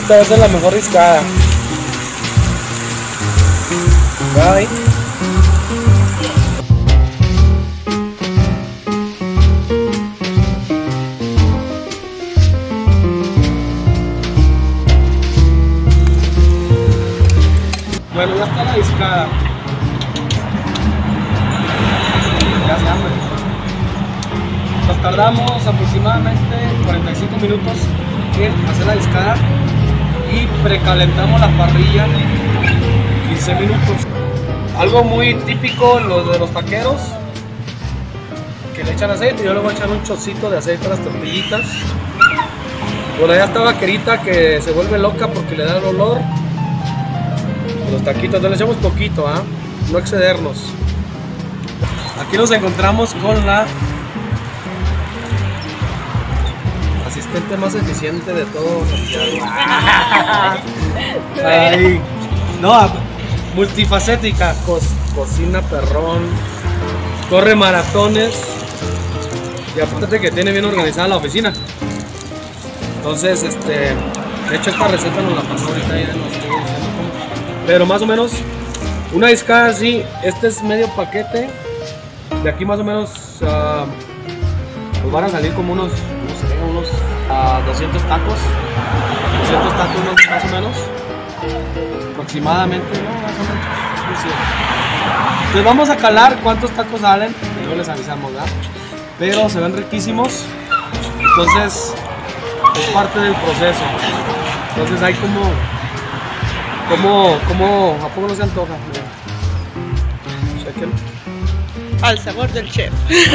Esta va a ser la mejor riscada. Bye. Bueno, ya está la discada. Ya se hambre. Nos tardamos aproximadamente 45 minutos en hacer la discada y precalentamos la parrilla 15 minutos. Algo muy típico de los taqueros, que le echan aceite. Yo le voy a echar un chocito de aceite a las tortillitas. Por allá está Vaquerita, que se vuelve loca porque le da el olor. Los taquitos, entonces le echamos poquito, no excedernos. Aquí nos encontramos con la asistente más eficiente de todo Santiago. Ay, no, multifacética, cocina perrón, corre maratones y aparte que tiene bien organizada la oficina. Entonces, de hecho esta receta nos la pasó ahorita, ya nos estuvo diciendo cómo. Pero más o menos una discada así, este es medio paquete. De aquí más o menos pues van a salir como unos 200 tacos. 200 tacos más o menos. Aproximadamente, ¿no? Más o menos. Sí. Entonces vamos a calar cuántos tacos salen y luego les avisamos, ¿verdad? Pero se ven riquísimos. Entonces es parte del proceso. Entonces hay ¿a poco no se antoja? Chequen. Al sabor del chef.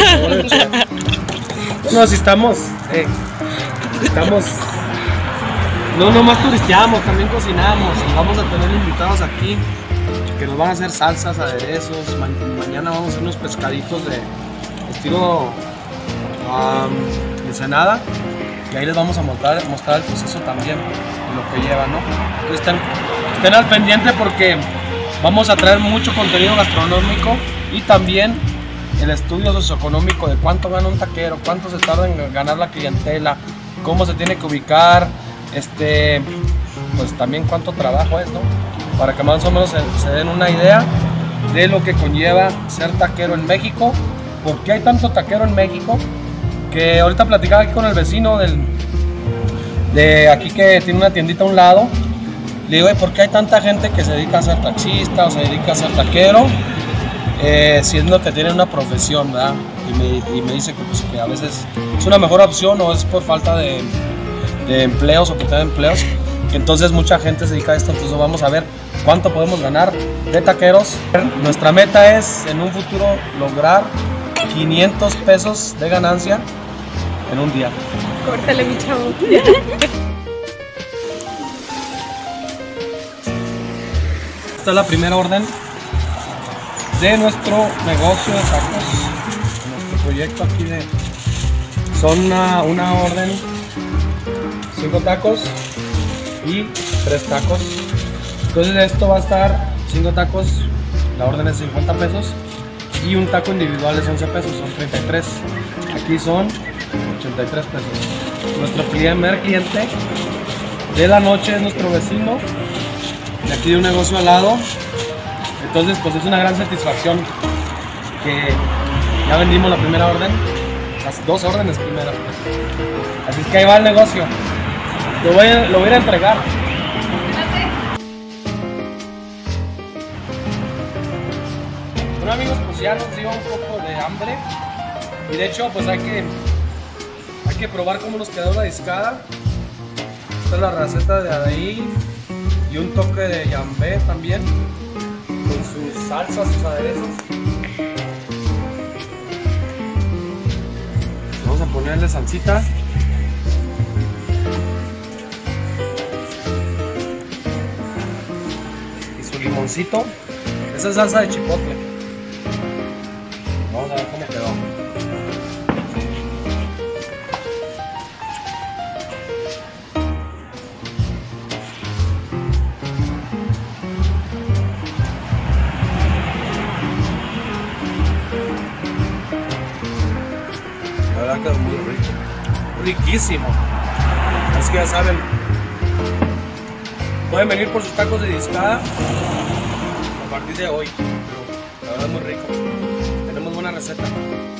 No, si estamos, no nomás turisteamos, también cocinamos y vamos a tener invitados aquí que nos van a hacer salsas, aderezos. Mañana vamos a hacer unos pescaditos de estilo Ensenada y ahí les vamos a mostrar el proceso también, lo que lleva, ¿no? Entonces estén al pendiente porque vamos a traer mucho contenido gastronómico y también el estudio socioeconómico de cuánto gana un taquero, cuánto se tarda en ganar la clientela, cómo se tiene que ubicar, pues también cuánto trabajo es, ¿no? Para que más o menos se den una idea de lo que conlleva ser taquero en México. ¿Por qué hay tanto taquero en México? Que ahorita platicaba aquí con el vecino de aquí que tiene una tiendita a un lado. Le digo, ¿por qué hay tanta gente que se dedica a ser taxista o se dedica a ser taquero? Siendo que tienen una profesión, ¿verdad? Y me dice que, pues, que a veces es una mejor opción o es por falta de empleos o que tengan empleos. Entonces mucha gente se dedica a esto, entonces vamos a ver cuánto podemos ganar de taqueros. Nuestra meta es en un futuro lograr 500 pesos de ganancia en un día. Córtale, mi chavo. Esta es la primera orden de nuestro negocio de tacos, nuestro proyecto aquí son una orden, 5 tacos y 3 tacos. Entonces esto va a estar 5 tacos, la orden es 50 pesos y un taco individual es 11 pesos, son 33. Aquí son 83 pesos. Nuestro primer cliente de la noche es nuestro vecino de aquí de un negocio al lado. Entonces pues es una gran satisfacción que ya vendimos la primera orden, las 2 órdenes primeras, pues. Así es que ahí va el negocio, lo voy a ir a entregar. Bueno amigos, pues ya nos dio un poco de hambre y de hecho pues hay que probar cómo nos quedó la discada. Esta es la receta de Adaí y un toque de llambé también, con sus salsas, sus aderezos. Vamos a ponerle salsita. Y su limoncito. Esa es salsa de chipotle. Vamos a ver cómo quedó. La verdad quedó muy rico, riquísimo. Es que ya saben, Pueden venir por sus tacos de discada a partir de hoy. La verdad es muy rico. Tenemos buena receta.